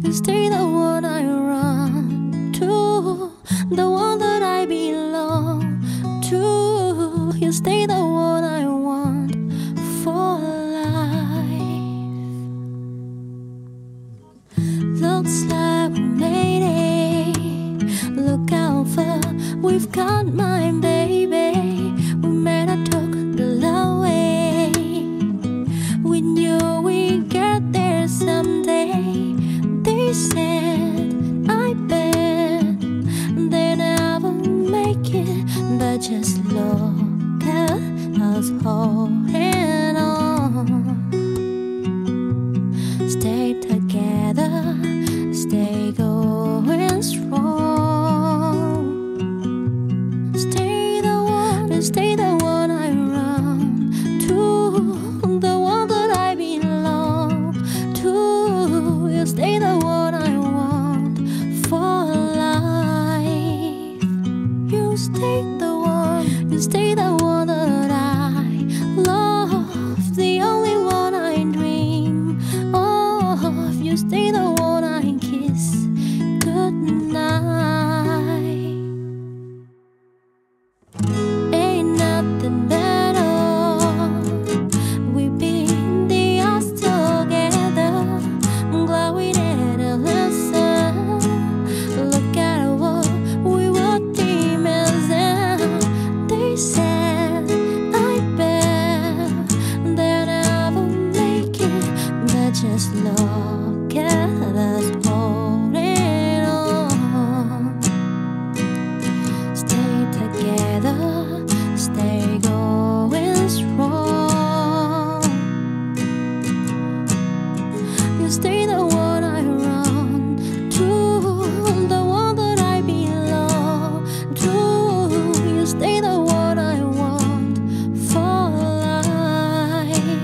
You stay the one I run to, the one that I belong to. You stay the one I want for life. Looks like we made it. Look how far we've got, my baby. We met, I took the long way. We knew we'd get there someday. They said, I bet they never make it, but just look at us holding on. Stay together, stay going strong. Stay the one I run to, the one that I belong to. You stay the one I want for life. You stay the one that I love, the only one I dream of. You stay the one I kiss goodnight. Ain't nothing better. We've been the odds together. I'm glad we didn't listen. Look at what we were demons in. They said, I bet they'll never make it, but just look at us holding on. Stay together, stay going strong. You stay the one I run to, the one that I belong to. You stay the one I want for life.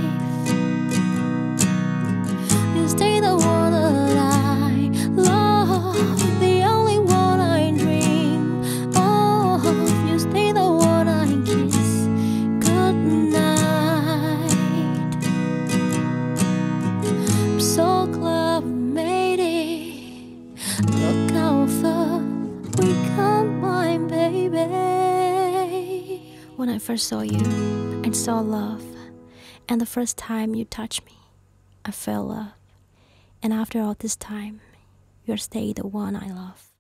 You stay the one that I love, the only one I dream of. You stay the one I kiss goodnight. I'm so glad we made it. Look how far we come, my baby. When I first saw you, I saw love. And the first time you touched me, I felt love. And after all this time, you're still the one I love.